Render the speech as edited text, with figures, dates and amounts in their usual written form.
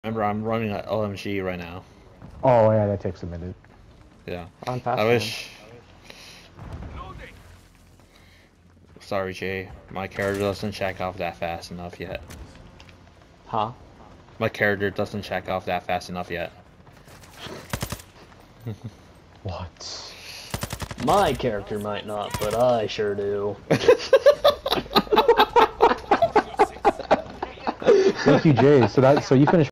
Remember, I'm running an LMG right now. Oh yeah, that takes a minute. Yeah. On fast I one. wish. Sorry, Jay. My character doesn't check off that fast enough yet. Huh? My character doesn't check off that fast enough yet. What? My character might not, but I sure do. Thank you, Jay. So you finished